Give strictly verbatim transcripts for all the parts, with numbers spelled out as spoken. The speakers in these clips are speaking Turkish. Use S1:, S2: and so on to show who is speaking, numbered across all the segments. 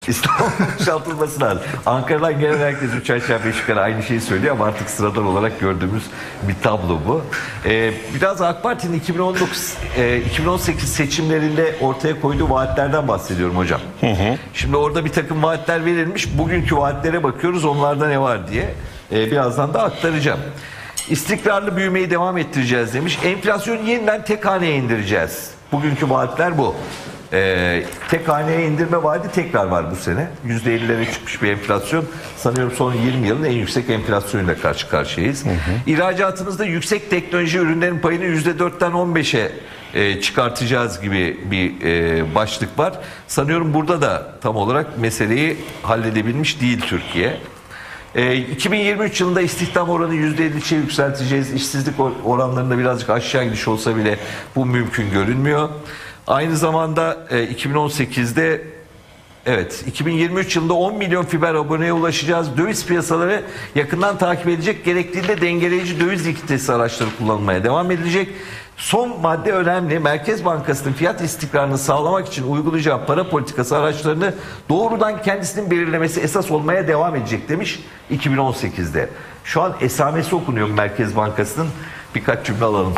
S1: İstanbul boşaltılması lazım. Ankara'dan gelen herkes üç aşağı beş yukarı aynı şeyi söylüyor ama artık sıradan olarak gördüğümüz bir tablo bu. Ee, biraz AK Parti'nin iki bin on dokuz iki bin on sekiz seçimlerinde ortaya koyduğu vaatlerden bahsediyorum hocam. Hı hı. Şimdi orada bir takım vaatler verilmiş. Bugünkü vaatlere bakıyoruz, onlarda ne var diye. Ee, birazdan da aktaracağım. İstikrarlı büyümeyi devam ettireceğiz demiş. Enflasyonu yeniden tek haneye indireceğiz. Bugünkü vaatler bu. Ee, tek haneye indirme vaadi tekrar var bu sene. yüzde ellilere çıkmış bir enflasyon. Sanıyorum son yirmi yılın en yüksek enflasyonuyla karşı karşıyayız. Hı hı. İhracatımızda yüksek teknoloji ürünlerin payını yüzde dörtten on beşe e, çıkartacağız gibi bir e, başlık var. Sanıyorum burada da tam olarak meseleyi halledebilmiş değil Türkiye. E, iki bin yirmi üç yılında istihdam oranı yüzde elliye yükselteceğiz. İşsizlik oranlarında birazcık aşağı gidiş olsa bile bu mümkün görünmüyor. Aynı zamanda e, iki bin on sekizde evet iki bin yirmi üç yılında on milyon fiber aboneye ulaşacağız. Döviz piyasaları yakından takip edecek. Gerektiğinde dengeleyici döviz likiditesi araçları kullanılmaya devam edilecek. Son madde önemli. Merkez Bankası'nın fiyat istikrarını sağlamak için uygulayacağı para politikası araçlarını doğrudan kendisinin belirlemesi esas olmaya devam edecek demiş iki bin on sekizde. Şu an esamesi okunuyor Merkez Bankası'nın. Birkaç cümle alalım.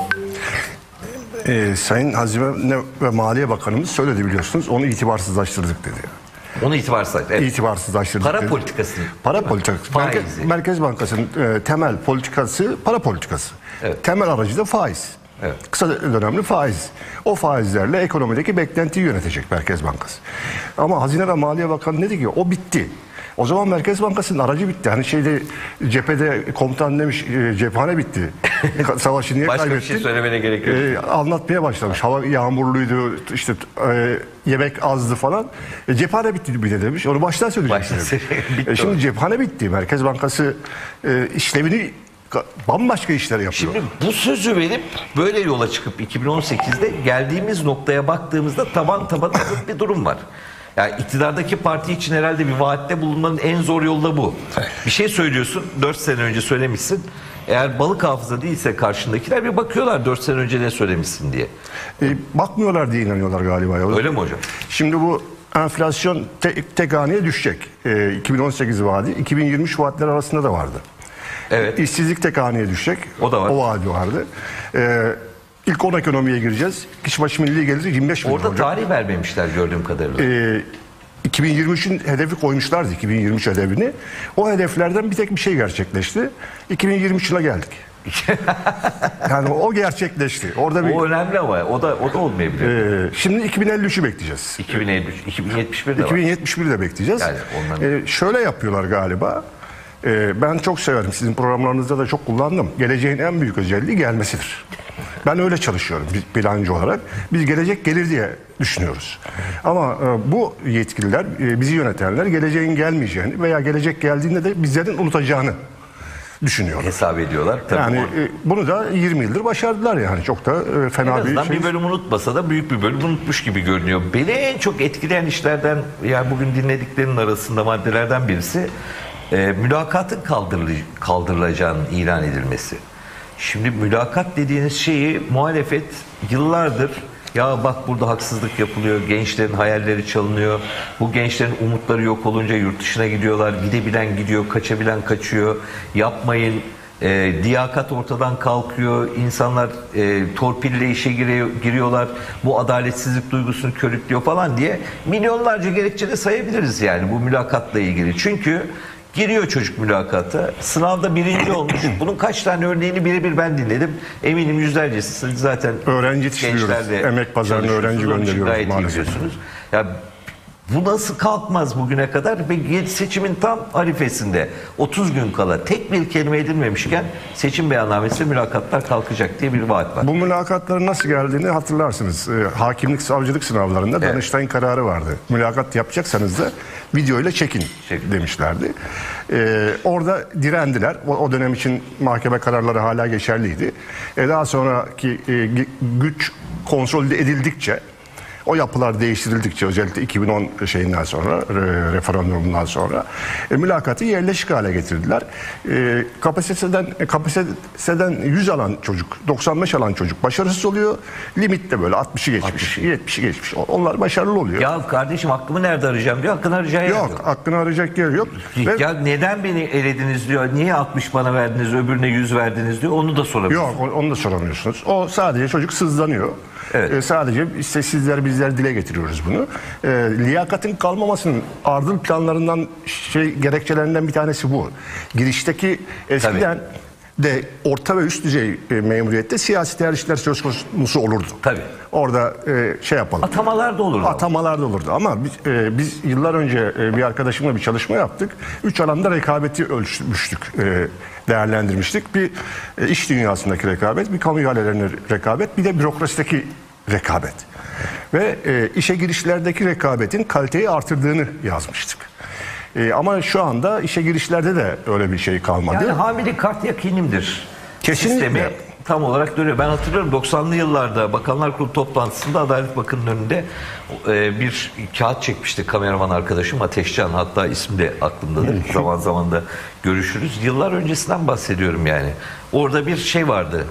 S2: Ee, Sayın Hazine ve Maliye Bakanımız söyledi biliyorsunuz. Onu itibarsızlaştırdık dedi.
S1: Onu itibarsızlaştırdık. Evet.
S2: İtibarsızlaştırdık
S1: Para
S2: dedi.
S1: politikası.
S2: Para politikası. Merkez, Merkez Bankası'nın e, temel politikası para politikası. Evet. Temel aracı da faiz. Evet. Kısa dönemli faiz. O faizlerle ekonomideki beklentiyi yönetecek Merkez Bankası. Ama Hazine ve Maliye Bakanı dedi ki o bitti. O zaman Merkez Bankası'nın aracı bitti. Hani şeyde cephede komutan demiş e, cephane bitti. Savaşı niye
S1: Başka
S2: kaybettin?
S1: bir şey söylemene gerek yok.
S2: E, anlatmaya başlamış. Hava yağmurluydu, işte e, yemek azdı falan. E, cephane bitti bir de demiş. Onu baştan söyleyeceksin. E, şimdi cephane bitti. Merkez Bankası e, işlevini bambaşka işler yapıyor.
S1: Şimdi bu sözü verip böyle yola çıkıp iki bin on sekizde geldiğimiz noktaya baktığımızda taban taban bir durum var. Yani iktidardaki parti için herhalde bir vaatte bulunmanın en zor yolu da bu. Bir şey söylüyorsun, dört sene önce söylemişsin. Eğer balık hafıza değilse karşındakiler bir bakıyorlar dört sene önce ne söylemişsin diye.
S2: E, bakmıyorlar diye inanıyorlar galiba. Ya.
S1: Öyle mi hocam?
S2: Şimdi bu enflasyon tek, tek haneye düşecek. E, iki bin on sekiz vaadi, iki bin yirmi üç vaatler arasında da vardı.
S1: Evet.
S2: İşsizlik tek haneye düşecek.
S1: O da var.
S2: O vaadi vardı. E, ilk on ekonomiye gireceğiz. Kişi başı milli gelir yirmi beş milyon
S1: Orada
S2: olacak.
S1: tarih vermemişler gördüğüm kadarıyla.
S2: E, iki bin yirmi üçün hedefi koymuşlardı, iki bin yirmi üç hedefini. O hedeflerden bir tek bir şey gerçekleşti. iki bin yirmi üç yılına geldik. Yani o gerçekleşti. Orada bir,
S1: o önemli ama o da o da olmayabilir.
S2: E, şimdi iki bin elli üçü bekleyeceğiz.
S1: iki bin elli üç, iki bin yetmiş bir de var.
S2: iki bin yetmiş bir de bekleyeceğiz. Yani onların... e, şöyle yapıyorlar galiba. E, ben çok severim. Sizin programlarınızda da çok kullandım. Geleceğin en büyük özelliği gelmesidir. Ben öyle çalışıyorum plancı olarak. Biz gelecek gelir diye düşünüyoruz. Ama e, bu yetkililer, e, bizi yönetenler geleceğin gelmeyeceğini veya gelecek geldiğinde de bizlerin unutacağını düşünüyorlar.
S1: Hesap ediyorlar. Tabii
S2: yani e, bunu da yirmi yıldır başardılar yani. Çok da e, fena bir şey.
S1: Bir bölüm unutmasa da büyük bir bölüm unutmuş gibi görünüyor. Beni en çok etkileyen işlerden, yani bugün dinlediklerinin arasında maddelerden birisi e, mülakatın kaldırılacağının ilan edilmesi. Şimdi mülakat dediğiniz şeyi muhalefet yıllardır ya bak burada haksızlık yapılıyor, gençlerin hayalleri çalınıyor, bu gençlerin umutları yok olunca yurt dışına gidiyorlar, gidebilen gidiyor, kaçabilen kaçıyor, yapmayın, e, liyakat ortadan kalkıyor, insanlar e, torpille işe giriyor, giriyorlar, bu adaletsizlik duygusunu körüklüyor falan diye milyonlarca gerekçe de sayabiliriz yani bu mülakatla ilgili. Çünkü giriyor çocuk mülakata. Sınavda birinci olmuş. Bunun kaç tane örneğini birebir ben dinledim. Eminim yüzlercesi zaten
S2: öğrenci yetiştiriyoruz. Emek pazarına öğrenci gönderiyoruz maalesef.
S1: Ya bu nasıl kalkmaz bugüne kadar ve seçimin tam arifesinde otuz gün kala tek bir kelime edilmemişken seçim beyannamesi ve mülakatlar kalkacak diye bir vaat var.
S2: Bu mülakatların nasıl geldiğini hatırlarsınız. Ee, hakimlik, savcılık sınavlarında evet. Danıştay'ın kararı vardı. Mülakat yapacaksanız da videoyla çekin Çek. demişlerdi. Ee, orada direndiler. O, o dönem için mahkeme kararları hala geçerliydi. E daha sonraki e, güç kontrol edildikçe O yapılar değiştirildikçe özellikle iki bin on şeyinden sonra, re, referandumundan sonra e, mülakatı yerleşik hale getirdiler. E, kapasiteden kapasiteden yüz alan çocuk, doksan beş alan çocuk başarısız oluyor. Limit de böyle altmışı geçmiş,
S1: altmışı.
S2: yetmişi geçmiş. Onlar başarılı oluyor.
S1: Ya kardeşim hakkımı nerede arayacağım diyor. Hakkını arayacağı yer
S2: Yok,
S1: yok.
S2: hakkını arayacak yer yok.
S1: Ya
S2: Ve,
S1: neden beni elediniz diyor. Niye altmış bana verdiniz, öbürüne yüz verdiniz diyor. Onu da soramıyorsunuz.
S2: yok, onu da soramıyorsunuz. O sadece çocuk sızlanıyor.
S1: Evet.
S2: Ee, sadece işte sizler bizler dile getiriyoruz bunu. Ee, liyakatın kalmamasının ardıl planlarından şey gerekçelerinden bir tanesi bu. Girişteki eskiden de orta ve üst düzey e, memuriyette siyasi tercihler söz konusu olurdu.
S1: Tabii.
S2: Orada e, şey yapalım.
S1: Atamalar da olur.
S2: Atamalar da olurdu ama biz, e, biz yıllar önce e, bir arkadaşımla bir çalışma yaptık. Üç alanda rekabeti ölçmüştük, e, değerlendirmiştik. Bir e, iş dünyasındaki rekabet, bir kamu ihalelerine rekabet, bir de bürokrasideki rekabet. Ve e, işe girişlerdeki rekabetin kaliteyi artırdığını yazmıştık. E, ama şu anda işe girişlerde de öyle bir şey kalmadı.
S1: Yani hamile kart yakinimdir.
S2: Kesinlikle.
S1: Sistemi tam olarak dönüyor. Ben hatırlıyorum doksanlı yıllarda Bakanlar Kurulu toplantısında Adalet Bakanı'nın önünde e, bir kağıt çekmişti kameraman arkadaşım Ateşcan, hatta ismi de aklımdadır. Zaman zaman da görüşürüz. Yıllar öncesinden bahsediyorum yani. Orada bir şey vardı.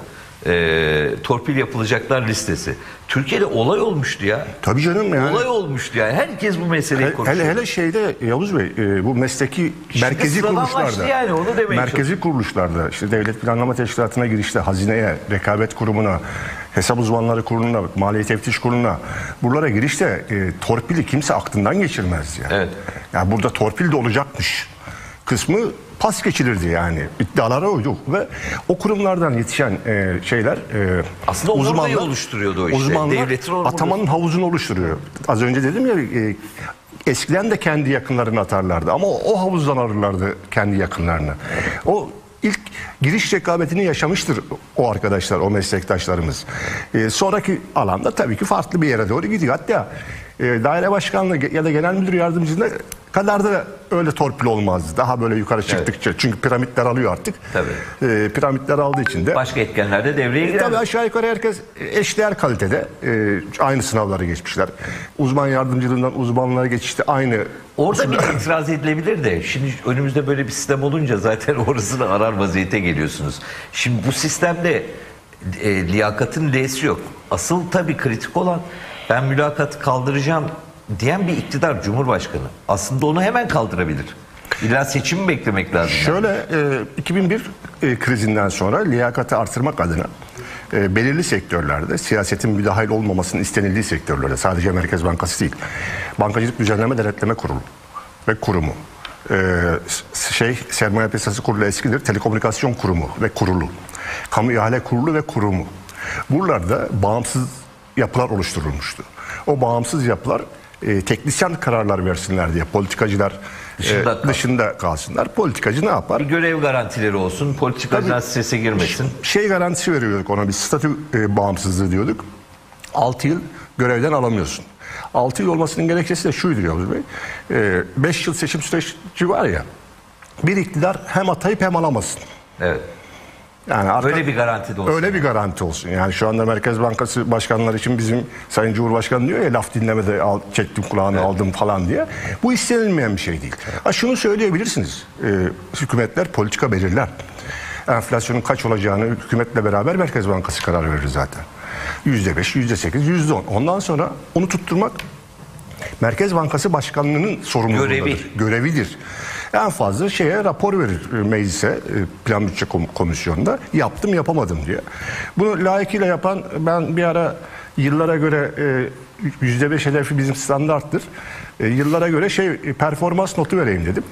S1: E, torpil yapılacaklar listesi. Türkiye'de olay olmuştu ya.
S2: Tabii canım yani.
S1: Olay olmuştu yani. Herkes bu meseleyi
S2: Hele,
S1: konuşuyor.
S2: hele şeyde Yavuz Bey e, bu mesleki
S1: Şimdi
S2: merkezi
S1: sıradanlaştı
S2: kuruluşlarda
S1: yani, onu demeye
S2: merkezi kuruluşlarda işte devlet planlama teşkilatına girişte hazineye, rekabet kurumuna, hesap uzmanları kuruluna, maliye teftiş kuruluna buralara girişte e, torpili kimse aklından geçirmez yani.
S1: Evet.
S2: Yani burada torpil de olacakmış kısmı pas geçilirdi yani. İddialara uydu ve o kurumlardan yetişen e, şeyler e,
S1: aslında omurgayı oluşturuyordu o işte.
S2: Uzmanlar
S1: Devletin omurgası.
S2: atamanın havuzunu oluşturuyor. Az önce dedim ya e, eskiden de kendi yakınlarını atarlardı ama o, o havuzdan ararlardı kendi yakınlarını. O ilk giriş rekabetini yaşamıştır o arkadaşlar, o meslektaşlarımız. E, sonraki alanda tabii ki farklı bir yere doğru gidiyor. Hatta e, daire başkanlığı ya da genel müdür yardımcısında kadar da öyle torpil olmazdı. Daha böyle yukarı çıktıkça. Evet. Çünkü piramitler alıyor artık.
S1: Tabii.
S2: E, piramitler aldığı için de.
S1: Başka etkenler de devreye girer.
S2: E, tabii aşağı yukarı herkes eşdeğer kalitede. E, aynı sınavları geçmişler. Uzman yardımcılığından uzmanlığa geçişte aynı.
S1: Orada bir itiraz edilebilir de şimdi önümüzde böyle bir sistem olunca zaten orasını arar vaziyete geliyorsunuz. Şimdi bu sistemde e, liyakatın L'si yok. Asıl tabii kritik olan ben mülakatı kaldıracağım diyen bir iktidar, Cumhurbaşkanı. Aslında onu hemen kaldırabilir. İlla seçimi beklemek lazım.
S2: Şöyle e, iki bin bir e, krizinden sonra liyakatı artırmak adına e, belirli sektörlerde siyasetin müdahil olmamasının istenildiği sektörlerde, sadece Merkez Bankası değil, Bankacılık Düzenleme Denetleme Kurulu ve kurumu, e, şey Sermaye Piyasası Kurulu eskidir, Telekomünikasyon Kurumu ve kurulu, Kamu İhale Kurulu ve kurumu. Buralarda bağımsız yapılar oluşturulmuştu. O bağımsız yapılar e, teknisyen kararlar versinler diye politikacılar
S1: dışında,
S2: e, dışında kalsınlar. Politikacı ne yapar?
S1: Bir görev garantileri olsun, politikacılar strese girmesin.
S2: Şey garantisi veriyorduk ona, bir statü e, bağımsızlığı diyorduk. altı yıl görevden alamıyorsun. altı yıl olmasının gerekçesi de şuydu Yavuz Bey. beş yıl seçim süreci var ya, bir iktidar hem atayıp hem alamasın.
S1: Evet.
S2: Yani arka,
S1: öyle bir garanti de olsun.
S2: Öyle bir garanti olsun. Yani şu anda Merkez Bankası başkanları için bizim Sayın Cumhurbaşkanı diyor ya, laf dinlemede al, çektim kulağını evet. aldım falan diye. Bu istenilmeyen bir şey değil. Ha, şunu söyleyebilirsiniz. E, hükümetler politika belirler. Enflasyonun kaç olacağını hükümetle beraber Merkez Bankası karar verir zaten. yüzde beş, yüzde sekiz, yüzde on. Ondan sonra onu tutturmak Merkez Bankası Başkanlığı'nın sorumluluğudur. Görevi. Görevidir. En fazla şeye rapor verir meclise, Plan Bütçe Komisyonu'nda. Yaptım yapamadım diye. Bunu layıkıyla yapan, ben bir ara yıllara göre yüzde beş hedefi bizim standarttır. Yıllara göre şey performans notu vereyim dedim.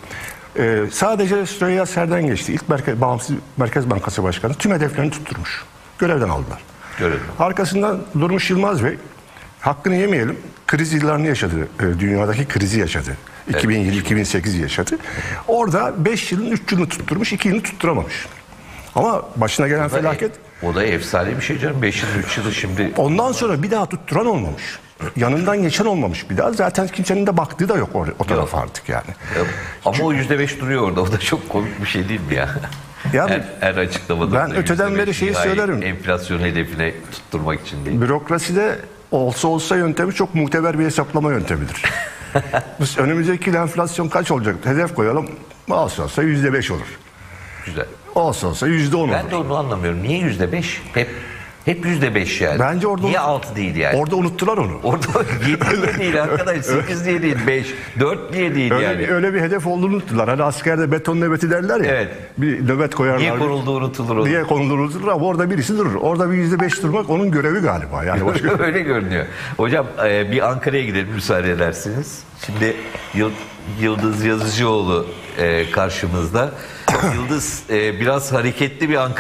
S2: Sadece Süreyya Serden geçti. İlk Merkez, Bağımsız Merkez Bankası Başkanı tüm hedeflerini tutturmuş. Görevden aldılar. Görevden. Arkasından Durmuş Yılmaz Bey, hakkını yemeyelim, kriz yıllarını yaşadı. Dünyadaki krizi yaşadı. Evet. iki bin yedi iki bin sekiz yaşadı. Orada beş yılın üç yılını tutturmuş, iki yılını tutturamamış. Ama başına gelen o felaket...
S1: E, o da efsane bir şey canım. beş yıl, üç yılı şimdi...
S2: Ondan sonra bir daha tutturan olmamış. Yanından geçen olmamış bir daha. Zaten kimsenin de baktığı da yok o, o tarafa artık yani.
S1: Ya, ama çünkü... o yüzde beş duruyor orada. O da çok komik bir şey değil mi ya? Ya her, her açıklamada
S2: ben öteden beri şeyi söylerim.
S1: Enflasyon hedefine tutturmak için değil.
S2: Bürokraside olsa olsa yöntemi çok muteber bir hesaplama yöntemidir. Biz önümüzdeki yıl enflasyon kaç olacak? Hedef koyalım. Olsa olsa yüzde beş olur.
S1: Güzel.
S2: Olsa olsa yüzde on olur.
S1: Ben de onu anlamıyorum. Niye yüzde beş? Hep hep yüzde beş yani.
S2: Bence orada
S1: Niye
S2: unut-
S1: altı değil yani?
S2: Orada unuttular onu.
S1: Orada yedi diye değil arkadaş. sekiz diye değil. beş. dört diye değil
S2: Öyle,
S1: yani.
S2: bir, öyle bir hedef olduğunu unuttular. Hani askerde beton nöbeti derler ya.
S1: Evet.
S2: Bir nöbet koyarlar.
S1: Niye konulduğu unutulur o.
S2: Niye konulduğu unutulur ama orada birisi durur. Orada bir yüzde beş durmak onun görevi galiba. Yani başka...
S1: Öyle görünüyor. Hocam e, bir Ankara'ya gidelim müsaade edersiniz. Şimdi Yıl- Yıldız Yazıcıoğlu e, karşımızda. Yıldız e, biraz hareketli bir Ankara.